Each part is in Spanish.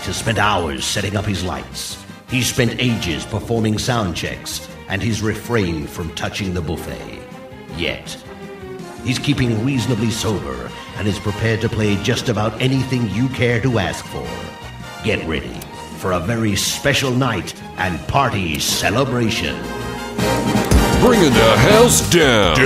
has spent hours setting up his lights. He's spent ages performing sound checks, and he's refrained from touching the buffet. Yet, he's keeping reasonably sober and is prepared to play just about anything you care to ask for. Get ready for a very special night and party celebration. Bringing the house down.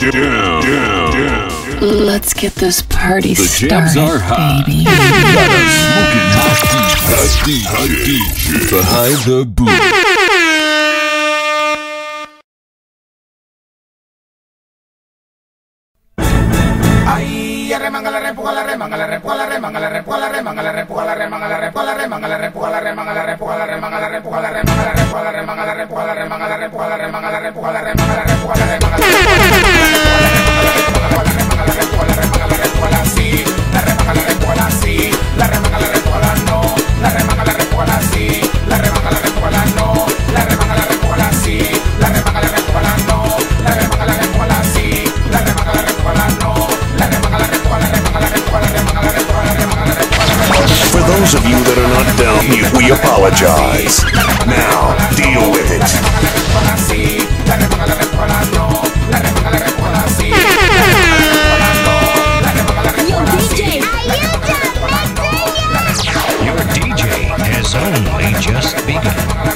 Let's get this party started, jams are hot. baby. Got a smoking hot DJ behind the booth. For those of you that are not down, we apologize. Now, deal with it. Your DJ has only just begun.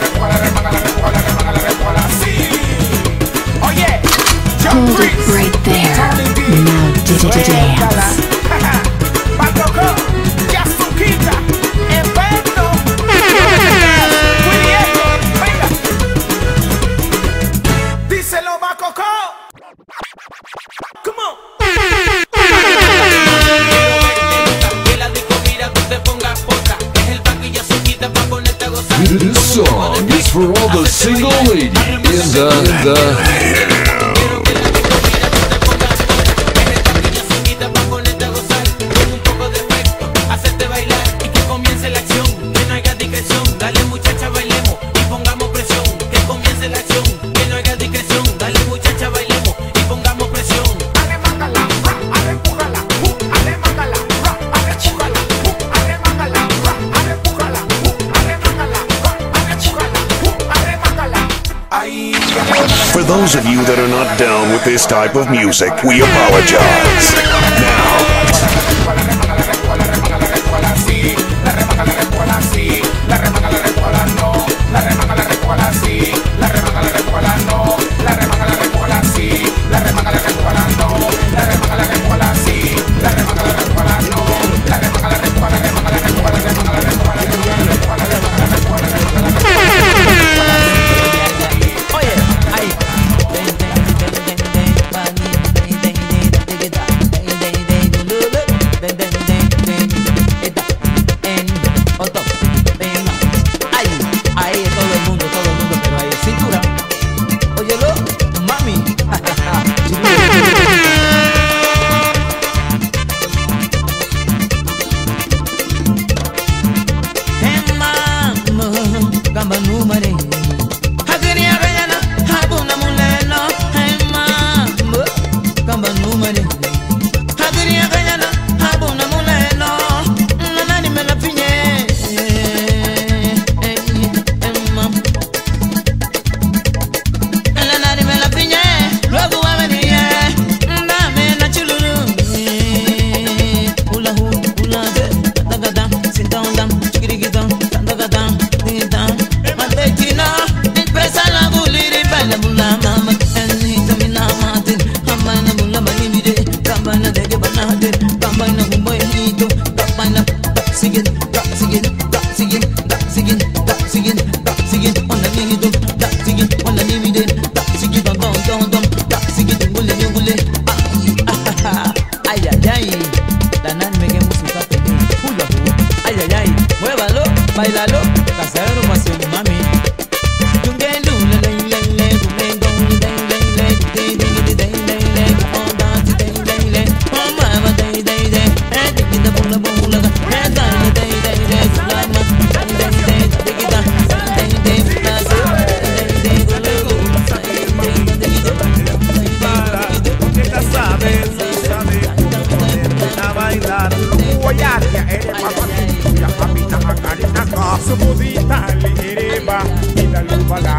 Hold it right there. Now dance. This song is for all the single ladies in the For those of you that are not down with this type of music, we apologize. Now.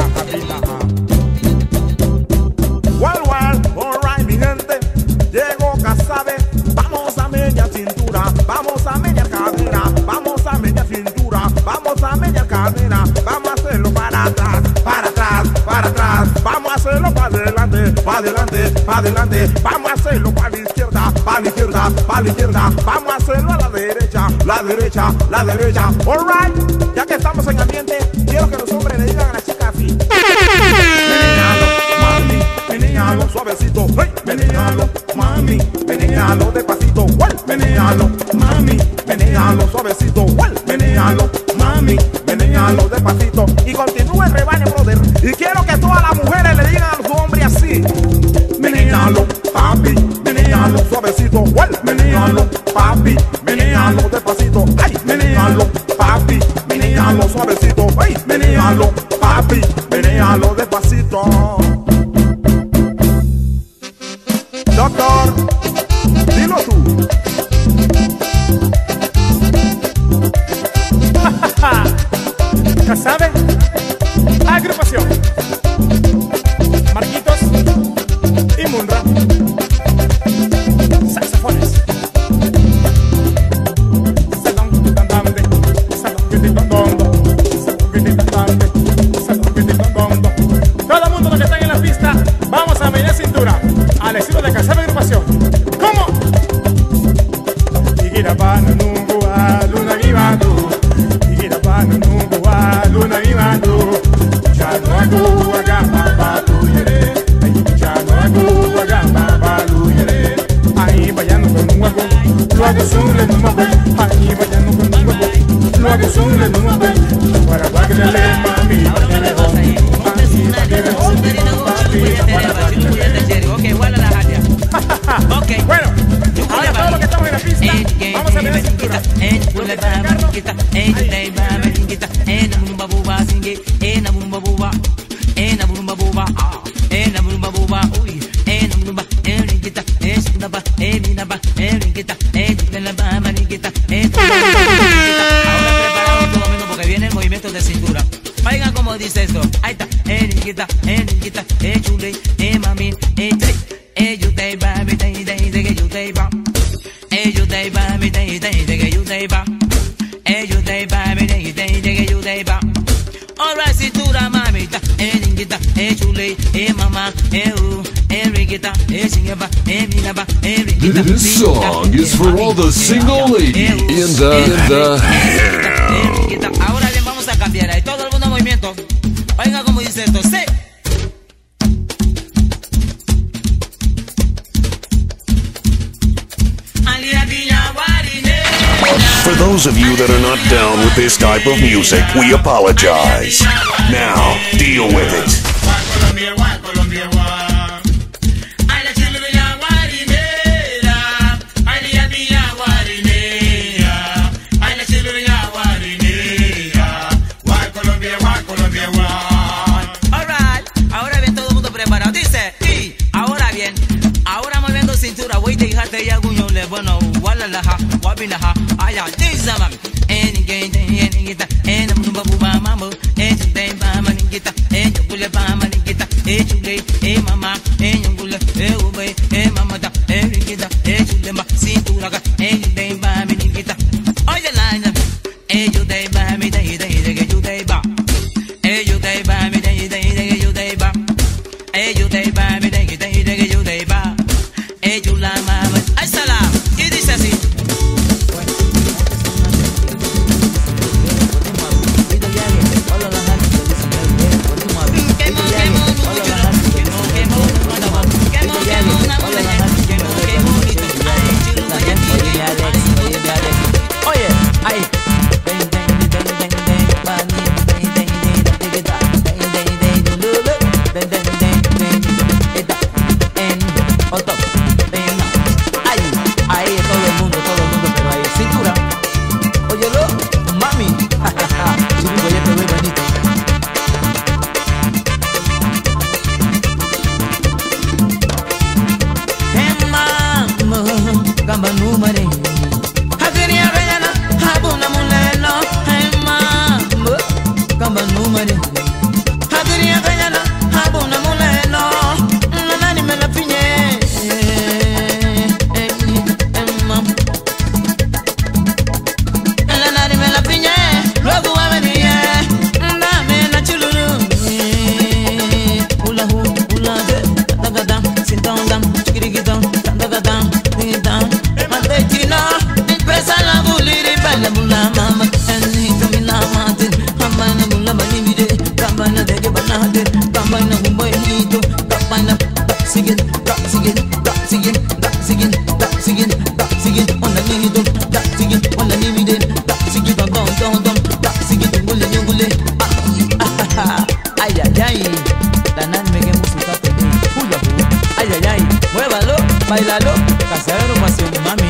Well, alright, mi gente, llegó Casabe. Vamos a media cintura, vamos a media cadera, vamos a media cintura, vamos a media cadera, vamos a hacerlo para atrás, para atrás, para atrás, vamos a hacerlo para adelante, para adelante, para adelante, vamos a hacerlo para la izquierda, para la izquierda, para la izquierda, vamos a hacerlo a la derecha, la derecha, la derecha. Alright, ya que estamos en ambiente, quiero que los hombres le digan a las chicas así. Menealo suavecito, hey, menealo, mami, menealo despacito, well, menealo, mami, menealo suavecito, well, menealo, mami, menealo despacito. Y continúe el rebane, brother. Y quiero que todas las mujeres le digan a los hombres así. Menealo, papi, menealo suavecito, well, menealo, papi, menealo despacito, ay, menealo, papi, menealo suavecito, ay, menealo, papi, menealo despacito. Doctor, dilo tú. ¿Ya saben? Agrupación Marquitos y Munra. Saxofones. Todo el mundo los que están en la pista, vamos a medir cintura al estilo de Casabe Agrupación. ¿Cómo? Igirapano nungu a luna vivando, Igirapano nungu a luna vivando. Chano agu agama baluyere, chano agu agama baluyere. Ahí vayando con un guapo, lo hago solo no me. Ahí vayando con un guapo, lo hago solo no me. Para guagrele mami, para le hombre, okay, bueno, ahora todos los que estamos en la pista, vamos a ver la cintura. Ahora preparado todo el mundo porque viene el movimiento de cintura. Oigan cómo dice esto. Ahí está. Chule, mami, you day baby, you day ba. You day baby, you day ba. You day baby, you day ba. Alright, cintura, mamita, chule, mama, Riquita, minaba, This song is for all the single ladies in the house. Ahora bien, vamos a cambiar ahí todo el mundo en movimiento. Oiga cómo dice esto, sí. For those of you that are not down with this type of music, we apologize. Now, deal with it. Bueno, walalaha, wabinaha, aya, dizama, any game, any guitar, and a mumba mamma, and today, Bama, and guitar, and Jugula Bama, and guitar, and Jugay, mama, and Yungula, and mama, and guitar, and Julema, Sinturaga, and today, Bama, and guitar. Oh, your line, and you day, Bama, you day, ba, and you day, Bama, you day, ba, and you day, Bama, you day, ba, and you la mama, I salam. Y dice así. vaina un bonito, da vaina, da siguiente, da siguiente, da siguiente, da siguiente, da siguiente, da siguiente, on the nido, da siguiente, on the nimide, da siguiente, don, da siguiente, ngule, ngule, ay, ay, ay, la nan me que música tenía, hula, ay, ay, ay, muévalo, bailalo, casero, pasión, mami.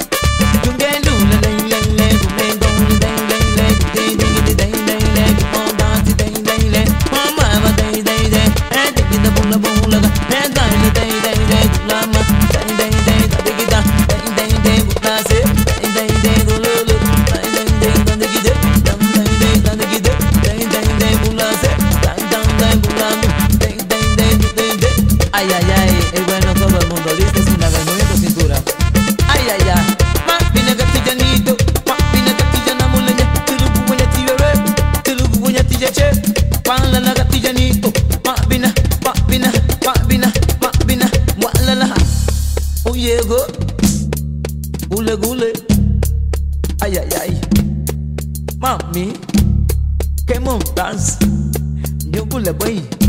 Ay, ay, ay, es bueno todo el mundo, dice sin haber movimiento cintura. Ay, ay, ay, mapina catillanito, mapina catillana muleña, tulubu buena tibere, tulubu buena tijache, pala la catillanito, mapina, mapina, mapina, mapina, mualala, uyego, gule gule, ay, ay, ay, mami, que montas, yo gule boy.